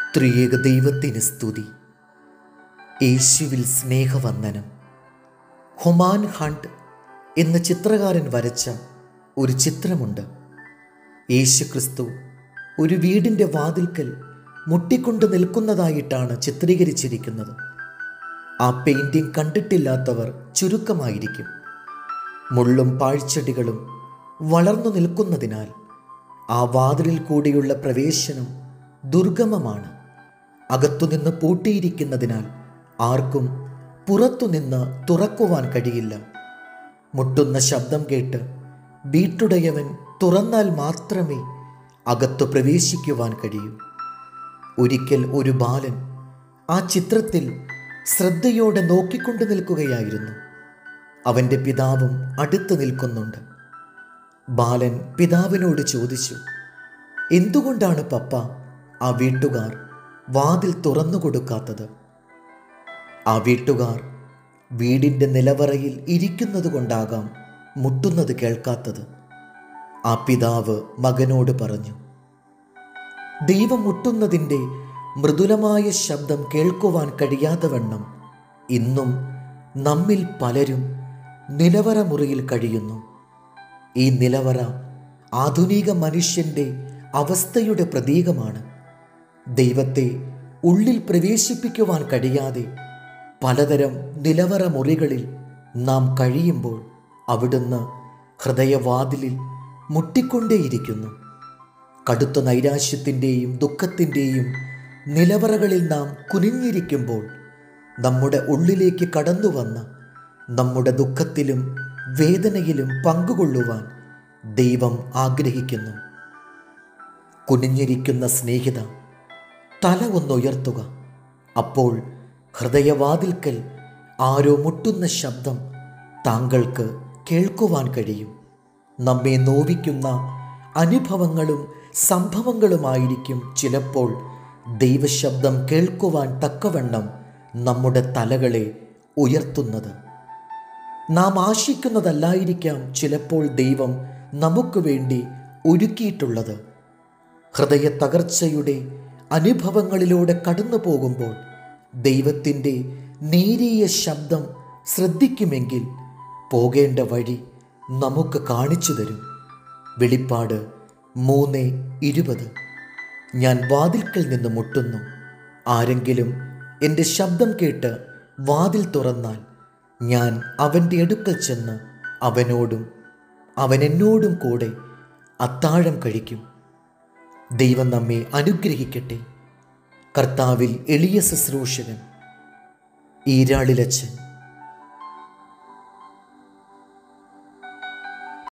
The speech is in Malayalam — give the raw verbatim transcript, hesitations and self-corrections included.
ത്രിയേക ദൈവത്തിന് സ്തുതി. യേശുവിൽ സ്നേഹവന്ദനം. ഹൊമാൻ ഹണ്ട് എന്ന ചിത്രകാരൻ വരച്ച ഒരു ചിത്രമുണ്ട്. യേശുക്രിസ്തു ഒരു വീടിൻ്റെ വാതിൽക്കൽ മുട്ടിക്കൊണ്ട് നിൽക്കുന്നതായിട്ടാണ് ചിത്രീകരിച്ചിരിക്കുന്നത്. ആ പെയിൻറ്റിംഗ് കണ്ടിട്ടില്ലാത്തവർ ചുരുക്കമായിരിക്കും. മുള്ളും പാഴ്ചെടികളും വളർന്നു നിൽക്കുന്നതിനാൽ ആ വാതിലിൽ കൂടിയുള്ള പ്രവേശനം ദുർഗമമാണ്. അകത്തുനിന്ന് പൂട്ടിയിരിക്കുന്നതിനാൽ ആർക്കും പുറത്തുനിന്ന് തുറക്കുവാൻ കഴിയില്ല. മുട്ടുന്ന ശബ്ദം കേട്ട് വീട്ടുടയവൻ തുറന്നാൽ മാത്രമേ അകത്തു പ്രവേശിക്കുവാൻ കഴിയൂ. ഒരിക്കൽ ഒരു ബാലൻ ആ ചിത്രത്തിൽ ശ്രദ്ധയോടെ നോക്കിക്കൊണ്ട് നിൽക്കുകയായിരുന്നു. അവൻ്റെ പിതാവും അടുത്ത് നിൽക്കുന്നുണ്ട്. ബാലൻ പിതാവിനോട് ചോദിച്ചു, എന്തുകൊണ്ടാണ് പപ്പ ആ വീട്ടുകാർ വാതിൽ തുറന്നു കൊടുക്കാത്തത്? ആ വീട്ടുകാർ വീടിൻ്റെ നിലവറയിൽ ഇരിക്കുന്നത് കൊണ്ടാകാം മുട്ടുന്നത് കേൾക്കാത്തത്. ആ പിതാവ് മകനോട് പറഞ്ഞു. ദൈവം മുട്ടുന്നതിൻ്റെ മൃദുലമായ ശബ്ദം കേൾക്കുവാൻ കഴിയാതെ വണ്ണം ഇന്നും നമ്മിൽ പലരും നിലവറ മുറിയിൽ കഴിയുന്നു. ഈ നിലവറ ആധുനിക മനുഷ്യൻ്റെ അവസ്ഥയുടെ പ്രതീകമാണ്. ദൈവത്തെ ഉള്ളിൽ പ്രവേശിപ്പിക്കുവാൻ കഴിയാതെ പലതരം നിലവറ മുറികളിൽ നാം കഴിയുമ്പോൾ അവിടുന്ന് ഹൃദയവാതിലിൽ മുട്ടിക്കൊണ്ടേയിരിക്കുന്നു. കടുത്ത നൈരാശ്യത്തിൻ്റെയും ദുഃഖത്തിൻ്റെയും നിലവറകളിൽ നാം കുനിഞ്ഞിരിക്കുമ്പോൾ നമ്മുടെ ഉള്ളിലേക്ക് കടന്നു വന്ന് നമ്മുടെ ദുഃഖത്തിലും വേദനയിലും പങ്കുകൊള്ളുവാൻ ദൈവം ആഗ്രഹിക്കുന്നു. കുനിഞ്ഞിരിക്കുന്ന സ്നേഹിത, തല ഒന്നുയർത്തുക. അപ്പോൾ ഹൃദയവാതിൽക്കൽ ആരോ മുട്ടുന്ന ശബ്ദം താങ്കൾക്ക് കേൾക്കുവാൻ കഴിയും. നമ്മെ നോവിക്കുന്ന അനുഭവങ്ങളും സംഭവങ്ങളുമായിരിക്കും ചിലപ്പോൾ ദൈവശബ്ദം കേൾക്കുവാൻ തക്കവണ്ണം നമ്മുടെ തലകളെ ഉയർത്തുന്നത്. നാം ആശിക്കുന്നതല്ലായിരിക്കാം ചിലപ്പോൾ ദൈവം നമുക്ക് വേണ്ടി ഒരുക്കിയിട്ടുള്ളത്. ഹൃദയ തകർച്ചയുടെ അനുഭവങ്ങളിലൂടെ കടന്നു പോകുമ്പോൾ ദൈവത്തിൻ്റെ നേരിയ ശബ്ദം ശ്രദ്ധിക്കുമെങ്കിൽ പോകേണ്ട വഴി നമുക്ക് കാണിച്ചു തരും. വെളിപ്പാട് മൂന്ന് ഇരുപത്. ഞാൻ വാതിൽക്കൽ നിന്ന് മുട്ടുന്നു. ആരെങ്കിലും എൻ്റെ ശബ്ദം കേട്ട് വാതിൽ തുറന്നാൽ ഞാൻ അവൻ്റെ അടുക്കൽ ചെന്ന് അവനോടും അവൻ എന്നോടും കൂടെ അത്താഴം കഴിക്കും. ദൈവം നമ്മെ അനുഗ്രഹിക്കട്ടെ. കർത്താവിൽ എളിയ ശുശ്രൂഷകൻ ഈരാളിലച്ചൻ.